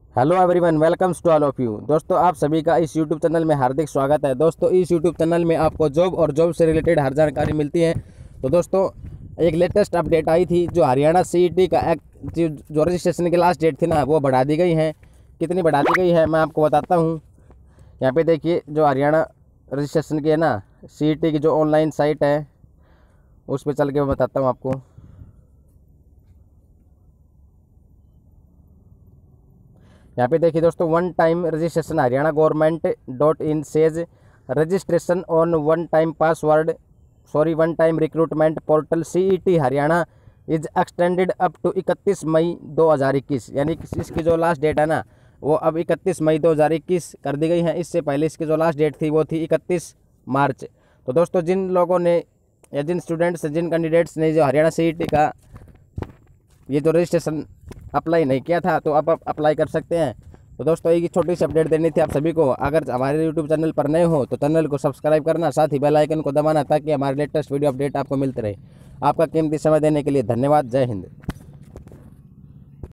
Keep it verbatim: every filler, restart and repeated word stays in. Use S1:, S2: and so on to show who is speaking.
S1: Hello everyone, welcomes to all of you. दोस्तों, आप सभी का इस यूट्यूब चैनल में हार्दिक स्वागत है। दोस्तों, इस यूट्यूब चैनल में आपको जॉब और जॉब से रिलेटेड हर जानकारी मिलती है। तो दोस्तों, एक लेटेस्ट अपडेट आई थी जो हरियाणा सीईटी का एक जो, जो रजिस्ट्रेशन की लास्ट डेट थी ना, वो बढ़ा दी गई है। कितनी बढ़ा दी गई है मैं आपको बताता हूँ। यहाँ पे देखिए, जो हरियाणा रजिस्ट्रेशन की है ना, सीईटी की जो ऑनलाइन साइट है, उस पर चल के मैं बताता हूँ आपको। यहाँ पे देखिए दोस्तों, one time registration Haryana government dot in says registration on one time password sorry one time recruitment portal CET Haryana is extended up to इकतीस मई दो हज़ार इक्कीस। यानी कि इसकी जो लास्ट डेट है ना, वो अब इकतीस मई दो हज़ार इक्कीस कर दी गई है। इससे पहले इसकी जो लास्ट डेट थी वो थी इकतीस मार्च। तो दोस्तों, जिन लोगों ने या जिन स्टूडेंट्स जिन कैंडिडेट्स ने जो हरियाणा सीईटी का ये जो रजिस्ट्रेशन अप्लाई नहीं किया था, तो अब आप अप्लाई कर सकते हैं। तो दोस्तों, एक छोटी सी अपडेट देनी थी आप सभी को। अगर हमारे यूट्यूब चैनल पर नए हो तो चैनल को सब्सक्राइब करना, साथ ही बेल आइकन को दबाना, ताकि हमारे लेटेस्ट वीडियो अपडेट आपको मिलते रहे। आपका कीमती समय देने के लिए धन्यवाद। जय हिंद।